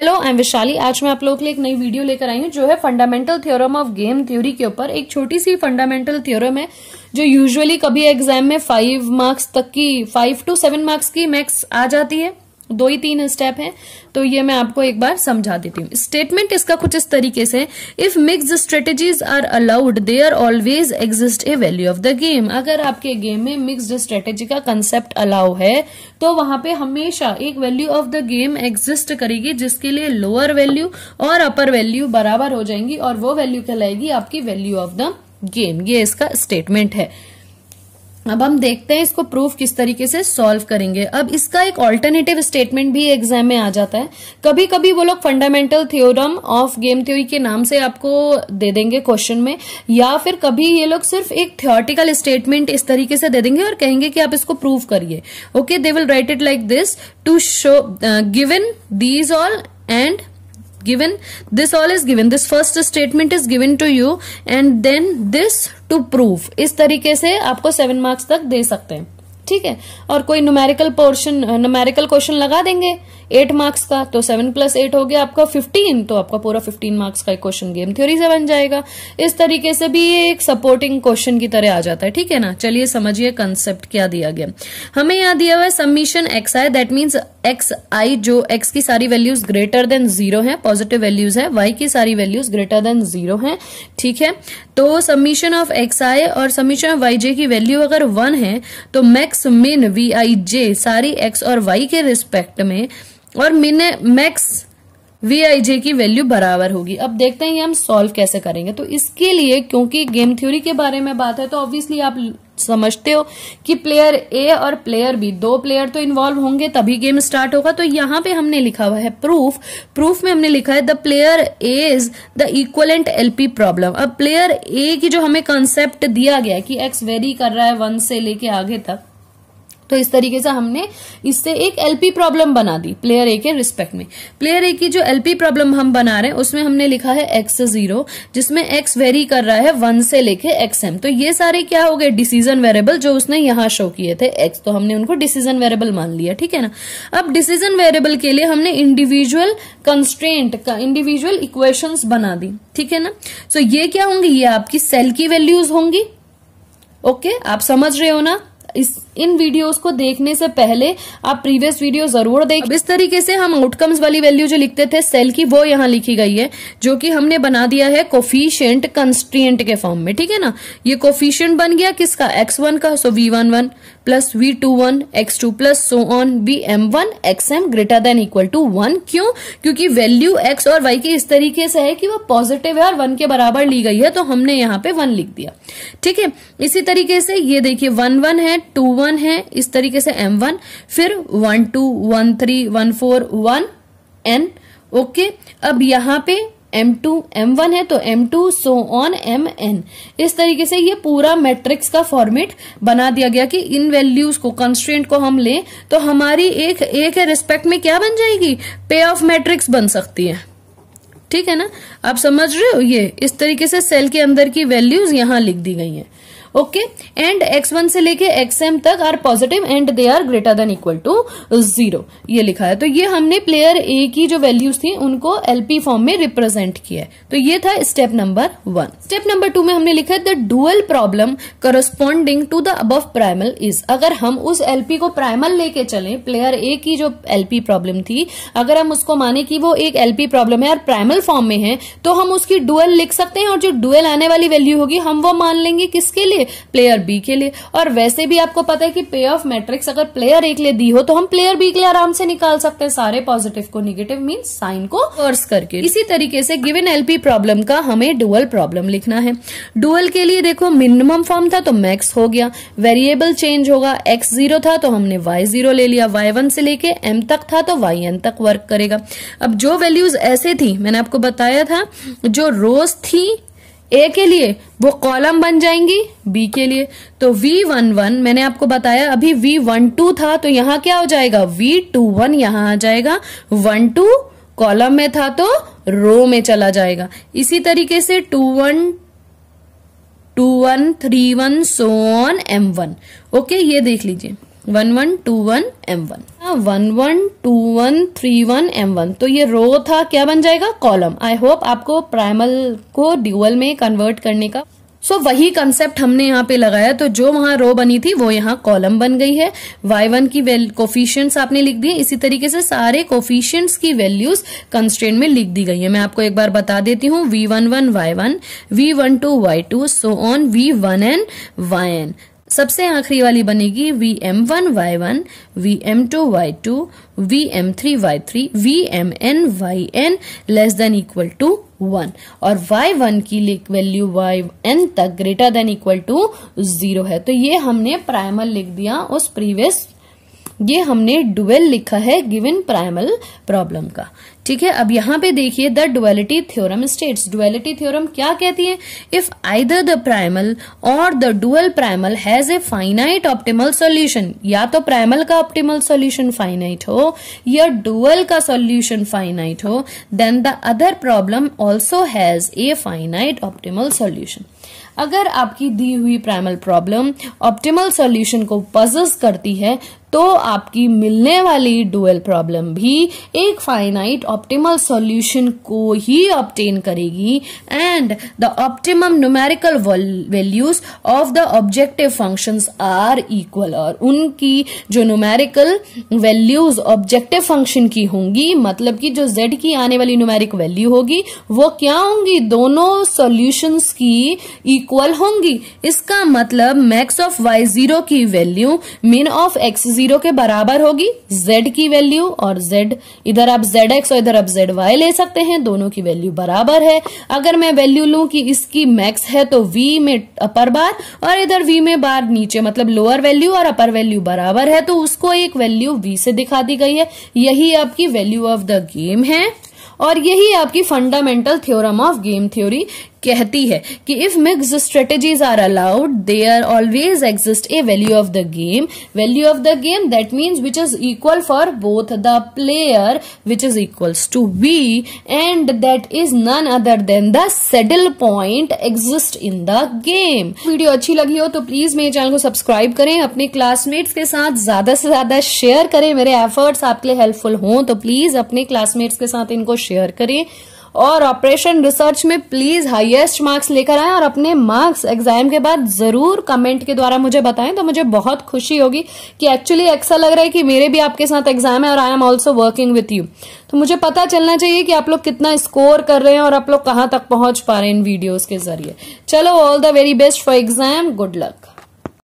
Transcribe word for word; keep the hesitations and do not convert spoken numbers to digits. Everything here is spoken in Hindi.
Hello, I am Vishali. आज मैं आप लोगों के लिए एक नई वीडियो लेकर आई हूँ जो है fundamental theorem of game theory के ऊपर। एक छोटी सी फंडामेंटल थ्योरम है जो यूजुअली कभी एग्जाम में फाइव मार्क्स तक की, फाइव टू सेवन मार्क्स की मैक्स आ जाती है। दो ही तीन स्टेप हैं, तो ये मैं आपको एक बार समझा देती हूँ। स्टेटमेंट इसका कुछ इस तरीके से, if mixed strategies are allowed there always exist a value of the game. अगर आपके गेम में मिक्स्ड स्ट्रेटेजी का कंसेप्ट अलाउ है तो वहां पे हमेशा एक value of the game exist करेगी, जिसके लिए लोअर वैल्यू और अपर वैल्यू बराबर हो जाएंगी और वो वैल्यू कहलाएगी आपकी वैल्यू ऑफ द गेम। ये इसका स्टेटमेंट है। अब हम देखते हैं इसको प्रूफ किस तरीके से सॉल्व करेंगे। अब इसका एक ऑल्टरनेटिव स्टेटमेंट भी एग्जाम में आ जाता है। कभी कभी वो लोग fundamental theorem of game theory के नाम से आपको दे देंगे क्वेश्चन में, या फिर कभी ये लोग सिर्फ एक थ्योरेटिकल स्टेटमेंट इस तरीके से दे देंगे और कहेंगे कि आप इसको प्रूव करिए। Okay, they will write it like this, to show given these all and given this all is given, this first statement is given to you and then this to prove। इस तरीके से आपको सेवन मार्क्स तक दे सकते हैं, ठीक है। और कोई न्यूमेरिकल पोर्शन, न्यूमेरिकल क्वेश्चन लगा देंगे एट मार्क्स का, तो सेवन प्लस एट हो गया आपका फिफ्टीन, तो आपका पूरा फिफ्टीन मार्क्स का एक क्वेश्चन गेम थ्योरी से बन जाएगा। इस तरीके से भी ये एक सपोर्टिंग क्वेश्चन की तरह आ जाता है, ठीक है ना। चलिए समझिए कंसेप्ट क्या दिया गया। हमें यहाँ दिया हुआ है summation x i, that means x i जो एक्स की सारी वैल्यूज ग्रेटर देन जीरो है, पॉजिटिव वैल्यूज है, वाई की सारी वैल्यूज ग्रेटर देन जीरो है, ठीक है। तो समीशन ऑफ एक्स आई और समीशन ऑफ वाई जे की वैल्यू अगर वन है तो मैक्स मिन वी आई जे सारी एक्स और वाई के रिस्पेक्ट में और मिन मैक्स वी आई जे की वैल्यू बराबर होगी। अब देखते हैं ये हम सॉल्व कैसे करेंगे। तो इसके लिए, क्योंकि गेम थ्योरी के बारे में बात है, तो ऑब्वियसली आप समझते हो कि प्लेयर ए और प्लेयर बी, दो प्लेयर तो इन्वॉल्व होंगे तभी गेम स्टार्ट होगा। तो यहां पे हमने लिखा हुआ है प्रूफ। प्रूफ में हमने लिखा है the player A is the equivalent LP problem. अब प्लेयर ए की जो हमें कंसेप्ट दिया गया है कि एक्स वेरी कर रहा है वन से लेके आगे तक, तो इस तरीके से हमने इससे एक एलपी प्रॉब्लम बना दी प्लेयर ए के रिस्पेक्ट में। प्लेयर ए की जो एलपी प्रॉब्लम हम बना रहे हैं उसमें हमने लिखा है एक्स जीरो, जिसमें एक्स वेरी कर रहा है वन से लेके एक्स एम। तो ये सारे क्या हो गए, डिसीजन वेरिएबल जो उसने यहां शो किए थे एक्स, तो हमने उनको डिसीजन वेरिएबल मान लिया, ठीक है ना। अब डिसीजन वेरिएबल के लिए हमने इंडिविजुअल कंस्ट्रेंट का इंडिविजुअल इक्वेशंस बना दी, ठीक है ना। सो so, ये क्या होंगी, ये आपकी सेल की वैल्यूज होंगी। ओके, आप समझ रहे हो ना। इस इन वीडियोस को देखने से पहले आप प्रीवियस वीडियो जरूर देख। अब इस तरीके से हम आउटकम्स वाली वैल्यू जो लिखते थे सेल की, वो यहां लिखी गई है, जो कि हमने बना दिया है कोफिशिएंट कंस्ट्रेंट के फॉर्म में, ठीक है ना। ये कोफिशिएंट बन गया किसका, एक्स वन का, so v one one plus v two one x two plus so on v m one x m greater than equal to one. क्यों? क्योंकि वैल्यू एक्स और वाई की इस तरीके से है कि वो पॉजिटिव है और वन के बराबर ली गई है, तो हमने यहाँ पे वन लिख दिया, ठीक है। इसी तरीके से ये देखिए वन वन है, टू वन है, इस तरीके से एम वन, फिर one two one three one four one n. Okay, अब यहाँ पे एम टू एम वन है तो m two so on m n. इस तरीके से ये पूरा मैट्रिक्स का फॉर्मेट बना दिया गया कि इन वैल्यूज को, कंस्ट्रेंट को हम लें तो हमारी एक ए के रिस्पेक्ट में क्या बन जाएगी, पे ऑफ मैट्रिक्स बन सकती है, ठीक है ना। आप समझ रहे हो, ये इस तरीके से सेल के अंदर की वैल्यूज यहां लिख दी गई हैं। ओके, एंड एक्स वन से लेके एक्स एम तक are positive and they are greater than equal to zero, ये लिखा है। तो ये हमने प्लेयर ए की जो वैल्यूज थी उनको एलपी फॉर्म में रिप्रेजेंट किया है। तो ये था step number one. Step number two में हमने लिखा है the dual problem corresponding to the above primal is. अगर हम उस एलपी को प्राइमल लेके चले, प्लेयर ए की जो एलपी प्रॉब्लम थी, अगर हम उसको माने कि वो एक एलपी प्रॉब्लम है और प्राइमल फॉर्म में है, तो हम उसकी डुअल लिख सकते हैं और जो डुअल आने वाली वैल्यू होगी हम वो मान लेंगे किसके लिए, प्लेयर बी के लिए। और वैसे भी आपको पता है कि पे ऑफ मैट्रिक्स अगर प्लेयर ए के लिए दी हो तो हम प्लेयर बी के लिए आराम से निकाल सकते हैं, सारे पॉजिटिव को नेगेटिव मींस साइन को रिवर्स करके। इसी तरीके से गिवन एलपी प्रॉब्लम का हमें डुअल प्रॉब्लम लिखना है। डुअल के लिए देखो मिनिमम फॉर्म था तो मैक्स हो गया, वेरिएबल चेंज होगा, एक्स जीरो था तो हमने वाई जीरो ले लिया, वाई वन से लेके एम तक था तो वाई एन तक वर्क करेगा। अब जो वैल्यूज ऐसे थी, मैंने आपको बताया था, जो रोज थी ए के लिए वो कॉलम बन जाएंगी बी के लिए। तो वी वन वन मैंने आपको बताया, अभी वी वन टू था तो यहाँ क्या हो जाएगा, वी टू वन यहाँ आ जाएगा, वन टू कॉलम में था तो रो में चला जाएगा। इसी तरीके से two one two one three one so on m one. Okay, ये देख लीजिए one one two one m one, one one two one three one m one, तो ये रो था, क्या बन जाएगा? कॉलम। आई होप आपको प्राइमल को ड्यूअल में कन्वर्ट करने का सो so, वही कंसेप्ट हमने यहाँ पे लगाया, तो जो वहां रो बनी थी वो यहाँ कॉलम बन गई है। वाई वन की कोफिशिएंट्स आपने लिख दिए, इसी तरीके से सारे कोफिशिएंट्स की वैल्यूज कंस्ट्रेंट में लिख दी गई है। मैं आपको एक बार बता देती हूँ, v one one y one, v one two y two, so on v one n y n. सबसे आखिरी वाली बनेगी v m one y one, v m two y two, v m three y three, v m n y n less than equal to one, और वाई वन की वैल्यू वाई एन तक greater than equal to zero है। तो ये हमने प्राइमल लिख दिया उस प्रीवियस, ये हमने डुअल लिखा है गिवन प्राइमल प्रॉब्लम का। ठीक है, अब यहां पे देखिए, the duality theorem states, duality theorem क्या कहती है? इफ आइदर द प्राइमल और the dual primal has a finite optimal solution, या तो प्राइमल का ऑप्टिमल सॉल्यूशन फाइनाइट हो या डुअल का सॉल्यूशन फाइनाइट हो, then the other problem also has a finite optimal solution. अगर आपकी दी हुई प्राइमल प्रॉब्लम ऑप्टिमल सॉल्यूशन को पजेस करती है तो आपकी मिलने वाली डुअल प्रॉब्लम भी एक फाइनाइट ऑप्टिमल सॉल्यूशन को ही ऑब्टेन करेगी, and the optimum numerical values of the objective functions are equal, और उनकी जो न्यूमेरिकल वैल्यूज ऑब्जेक्टिव फंक्शन की होंगी, मतलब कि जो z की आने वाली न्यूमेरिक वैल्यू होगी वो क्या होंगी? दोनों सॉल्यूशंस की इक्वल होंगी। इसका मतलब मैक्स ऑफ वाई जीरो की value min of x zero के बराबर होगी z की वैल्यू, और z इधर आप zx और इधर आप zy ले सकते हैं, दोनों की वैल्यू बराबर है। अगर मैं वैल्यू लूं कि इसकी मैक्स है तो v में अपर बार और इधर v में बार नीचे, मतलब लोअर वैल्यू और अपर वैल्यू बराबर है, तो उसको एक वैल्यू v से दिखा दी गई है। यही आपकी वैल्यू ऑफ द गेम है, और यही आपकी fundamental theorem of game theory कहती है कि if mixed strategies are allowed there always exist a value of the game, value of the game that means which is equal for both the player which is equals to be, and that is none other than the saddle point exist in the game. Video अच्छी लगी हो तो प्लीज मेरे चैनल को सब्सक्राइब करें, अपने क्लासमेट्स के साथ ज्यादा से ज्यादा शेयर करें। मेरे एफर्ट्स आपके लिए हेल्पफुल हों तो प्लीज अपने क्लासमेट्स के साथ इनको शेयर करें, और ऑपरेशन रिसर्च में प्लीज हाईएस्ट मार्क्स लेकर आएं, और अपने मार्क्स एग्जाम के बाद जरूर कमेंट के द्वारा मुझे बताएं, तो मुझे बहुत खुशी होगी कि एक्चुअली ऐसा लग रहा है कि मेरे भी आपके साथ एग्जाम है और I am also working with you. तो मुझे पता चलना चाहिए कि आप लोग कितना स्कोर कर रहे हैं और आप लोग कहां तक पहुंच पा रहे हैं इन वीडियोज के जरिए। चलो, all the very best for exam, good luck.